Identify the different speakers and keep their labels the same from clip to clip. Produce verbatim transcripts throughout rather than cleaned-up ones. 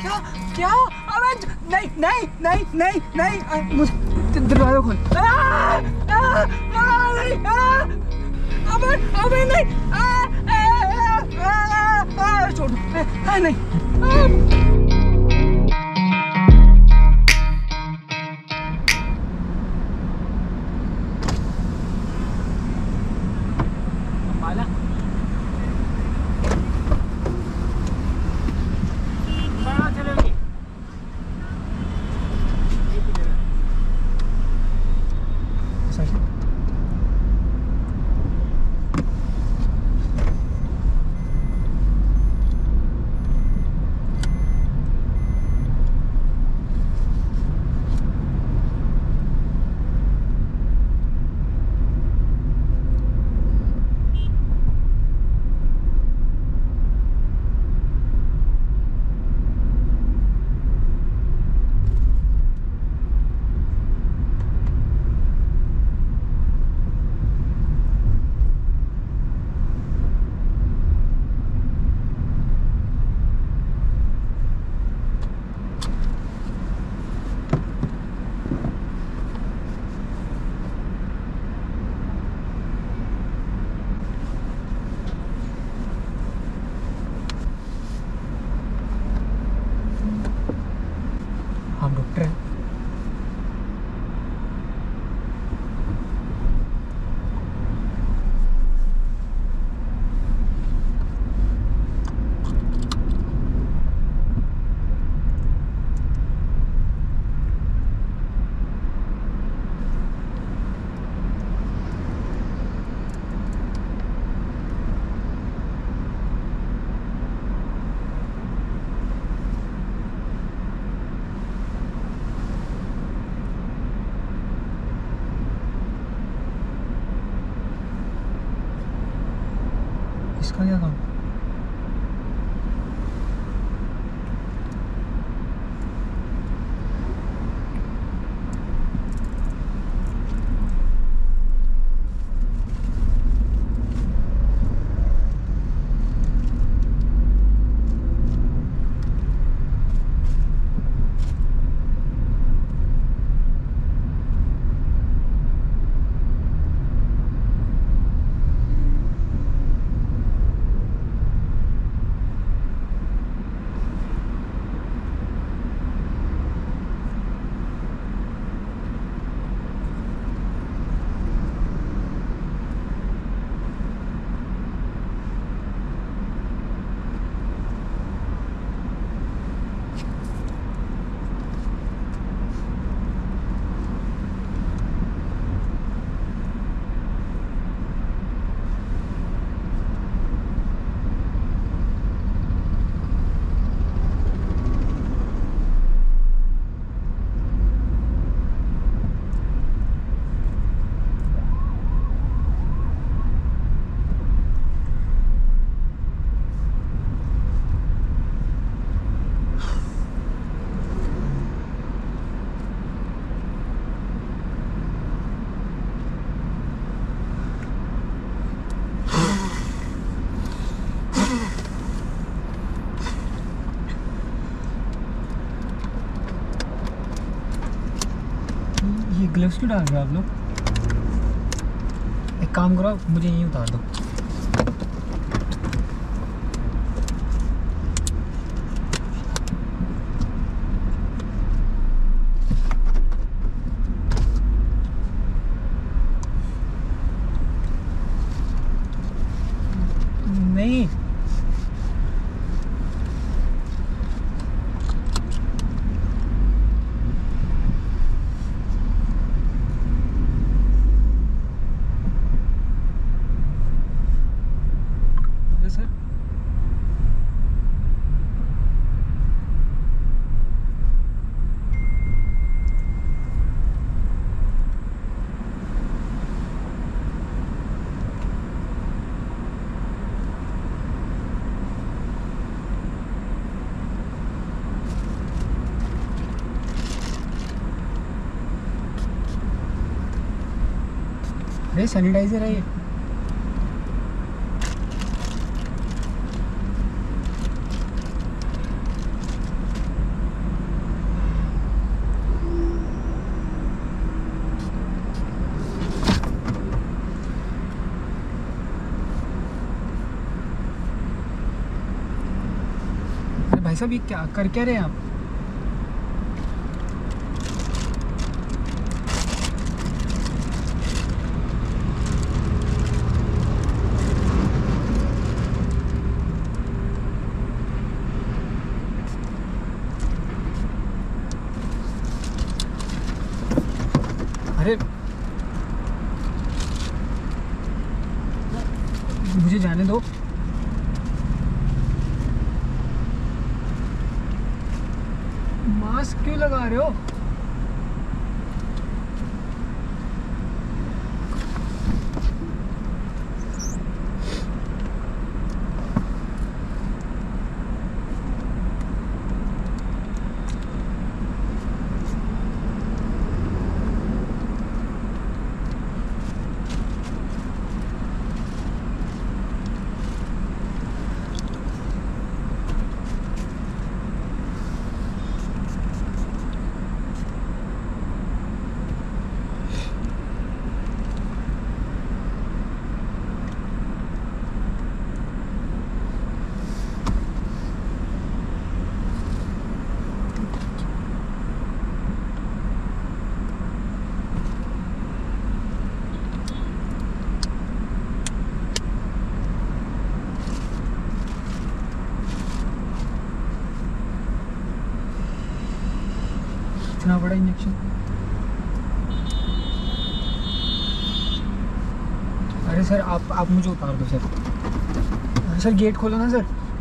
Speaker 1: क्या क्या? अबे नहीं नहीं नहीं नहीं नहीं, मुझे दरवाजा खोल। अबे अबे नहीं, छोड़ नहीं। हम डॉक्टर हैं। इसका क्या काम? ग्लव्स क्यों डाल रहे हो आप लोग? एक काम करो, मुझे यहीं उतार दो। नहीं सर, अरे सैनिटाइजर है ये। भाई साहब ये क्या कर क्या रहे हैं आप? अरे मुझे जाने दो। मास्क क्यों लगा रहे हो? इतना बड़ा इंजेक्शन। अरे सर आप आप मुझे उतार दो सर। अरे सर गेट खोलो ना सर।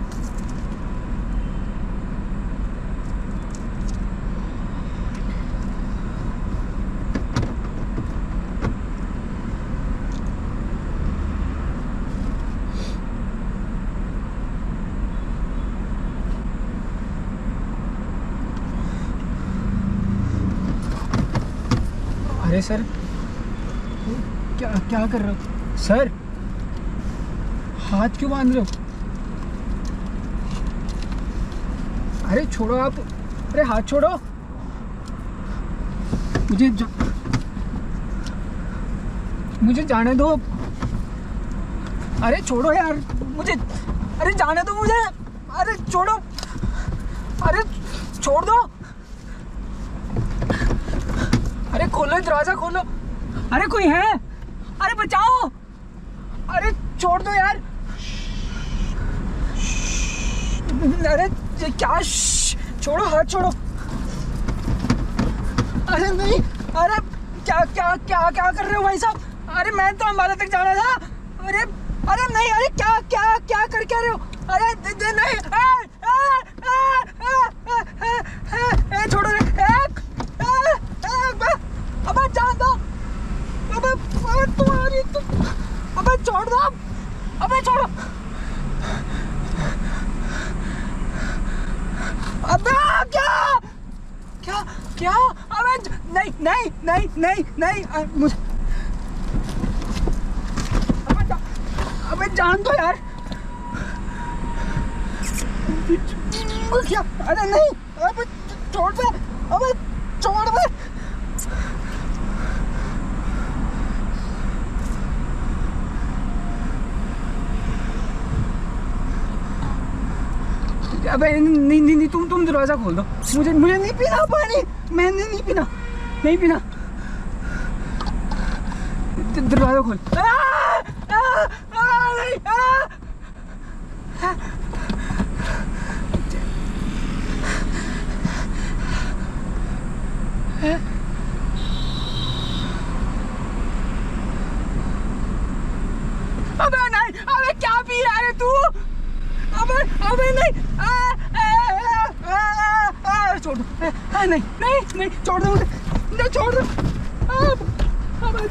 Speaker 1: अरे सर क्या क्या कर रहे हो सर? हाथ क्यों बांध रहे हो? अरे छोड़ो आप। अरे हाथ छोड़ो मुझे जा... मुझे जाने दो। अरे छोड़ो यार मुझे। अरे जाने दो मुझे। अरे छोड़ो। अरे छोड़ दो। अरे खोलो दरवाजा खोलो। अरे कोई है? अरे बचाओ। अरे छोड़ दो यार। अरे ये क्या? छोड़ो हाथ छोड़ो। अरे नहीं। अरे क्या क्या क्या क्या कर रहे हो भाई साहब? अरे मैं तो अम्बाला तक जाना था। अरे अरे नहीं। अरे क्या क्या क्या कर क्या रहे हो? अरे दे, दे, नहीं। आ, आ, आ, आ, आ, आ, आ, आ, छोड़ो रे। अबे जान दो। अबे अबे तुम्हारी तुम। अबे छोड़ दो। अबे छोड़ो। अबे क्या क्या क्या? अबे नहीं नहीं नहीं नहीं नहीं मुझे। अबे जा, अबे जान दो यार। क्या? अरे नहीं। अबे छोड़ दे। अबे छोड़ दे। अबे नहीं नहीं नहीं तुम तुम दरवाजा खोल दो। मुझे मुझे नहीं पीना पानी। मैंने नहीं पीना। नहीं पीना। दरवाजा खोल। आ, आ, आ, नहीं, आ, आ, अबे नहीं। अबे क्या पी रहा है तू? अबे अबे नहीं। आ, आ, आ, आ, आ, छोड़ दो। आ, नहीं नहीं नहीं छोड़ दो मुझे। नहीं छोड़ दो। अबे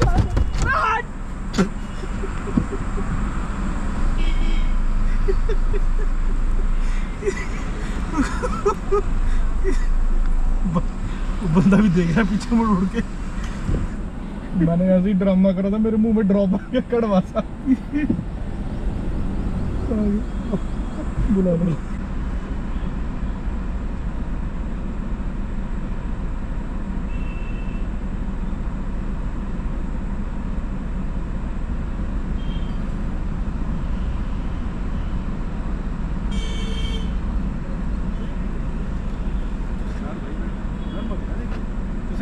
Speaker 2: बंदा भी देख रहा है पीछे मुड़ उड़ के। मैंने ऐसे ही ड्रामा करा था, मेरे मुंह में ड्रॉप आके कड़वा सा। बुला बुला।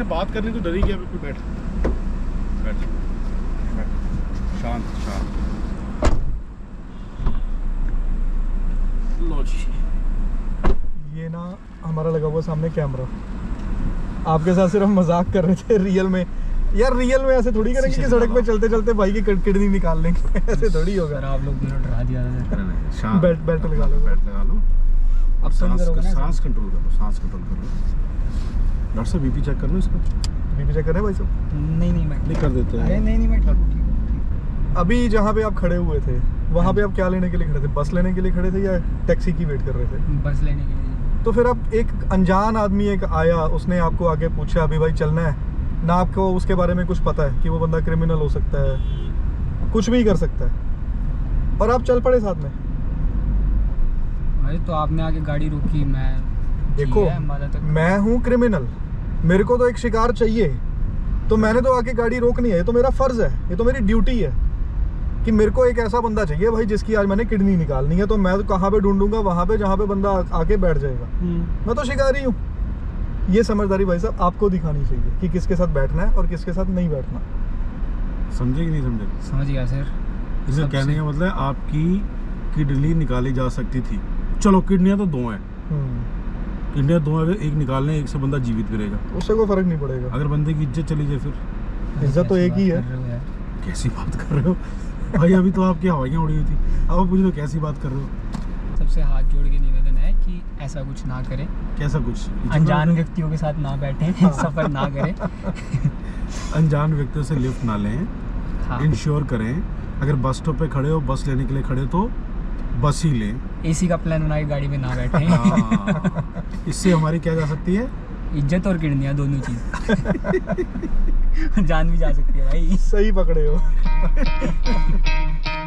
Speaker 2: से बात करने तो डरी गया बिल्कुल। बैठ बैठ बैठ शांत शांत। लो जी, ये ना हमारा लगा हुआ सामने कैमरा, आपके साथ सिर्फ मजाक कर रहे थे। रियल में यार, रियल में ऐसे थोड़ी करेंगे कि सड़क पे चलते चलते भाई की किडनी निकाल लेंगे, ऐसे थोड़ी होगा।
Speaker 1: आप लोग दोनों डरा दिया था।
Speaker 2: बेल्ट बेल्ट लगा लो, बेल्ट लगा लो। अब सांस सांस कंट्रोल करो, सांस कंट्रोल करो। डॉक्टर साहब बीपी चेक कर लो इसका। बीपी चेक कर रहे हैं भाई साहब?
Speaker 1: नहीं नहीं मैं
Speaker 2: नहीं कर देते हैं।
Speaker 1: अरे नहीं नहीं मैं ठीक हूँ।
Speaker 2: अभी जहाँ पे आप खड़े हुए थे वहाँ पे आप क्या लेने के लिए खड़े थे? बस लेने के लिए खड़े थे या टैक्सी की वेट कर रहे थे?
Speaker 1: बस लेने के लिए।
Speaker 2: तो फिर अब एक अनजान आदमी एक आया, उसने आपको आगे पूछा अभी भाई चलना है ना, आपको उसके बारे में कुछ पता है कि वो बंदा क्रिमिनल हो सकता है, कुछ भी कर सकता है, और आप चल पड़े साथ में।
Speaker 1: भाई तो आपने आगे गाड़ी रोकी, मैं
Speaker 2: देखो मैं हूँ क्रिमिनल, मेरे को तो एक शिकार चाहिए, तो मैंने तो आके गाड़ी रोकनी है, ये तो मेरा फर्ज है, ये तो मेरी ड्यूटी है कि मेरे को एक ऐसा बंदा चाहिए भाई जिसकी आज मैंने किडनी निकालनी है। तो मैं तो कहाँ पे ढूंढूंगा? वहाँ पे जहाँ पे बंदा आके बैठ जाएगा। मैं तो शिकारी हूँ। ये समझदारी भाई साहब आपको दिखानी चाहिए कि किसके साथ बैठना है और किसके साथ नहीं बैठना। समझे कि नहीं समझे?
Speaker 1: समझ गया सर।
Speaker 2: इसे कहने का मतलब आपकी किडनी निकाली जा सकती थी। चलो किडनियाँ तो दो हैं, किडनियाँ दो हैं, एक निकालने एक से बंदा जीवित भी रहेगा, उससे कोई फर्क नहीं पड़ेगा। अगर बंदे की इज्जत चली जाए फिर? इज्जत तो एक ही है। कैसी बात कर रहे हो भाई? अभी तो आपकी हवाइयाँ उड़ी हुई थी, अब आप मुझे तो कैसी बात कर रहे हो?
Speaker 1: सबसे हाथ जोड़ के निवेदन है कि ऐसा कुछ ना करें।
Speaker 2: कैसा कुछ?
Speaker 1: अनजान व्यक्तियों के साथ ना बैठें, सफर ना करें।
Speaker 2: अनजान व्यक्तियों से लिफ्ट ना लें। हाँ। इंश्योर करें अगर बस स्टॉप पे खड़े हो, बस लेने के लिए खड़े हो तो बस ही लें। एसी का प्लान बना के गाड़ी में ना बैठें। हाँ। इससे हमारी क्या जा सकती है? इज्जत और किडनियाँ दोनों चीज। जान भी जा सकती है भाई। सही पकड़े हो।